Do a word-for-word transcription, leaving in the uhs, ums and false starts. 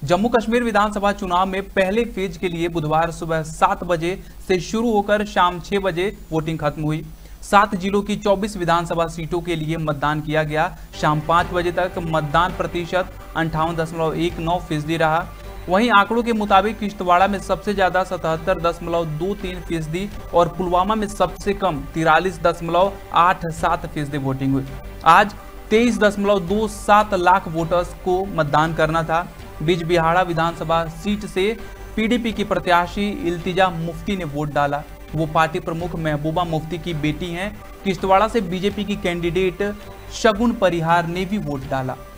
जम्मू कश्मीर विधानसभा चुनाव में पहले फेज के लिए बुधवार सुबह सात बजे से शुरू होकर शाम छह बजे वोटिंग खत्म हुई। सात जिलों की चौबीस विधानसभा सीटों के लिए मतदान किया गया। शाम पाँच बजे तक मतदान प्रतिशत अंठावन दशमलव एक नौ फीसदी रहा। वहीं आंकड़ों के मुताबिक किश्तवाड़ा में सबसे ज्यादा सतहत्तर दशमलव दो तीन फीसदी और पुलवामा में सबसे कम तिरालीस दशमलव आठ सात फीसदी वोटिंग हुई। आज तेईस दशमलव दो सात लाख वोटर्स को मतदान करना था। बिजबिहाड़ा विधानसभा सीट से पीडीपी की प्रत्याशी इल्तिजा मुफ्ती ने वोट डाला। वो पार्टी प्रमुख महबूबा मुफ्ती की बेटी हैं। किश्तवाड़ा से बीजेपी की कैंडिडेट शगुन परिहार ने भी वोट डाला।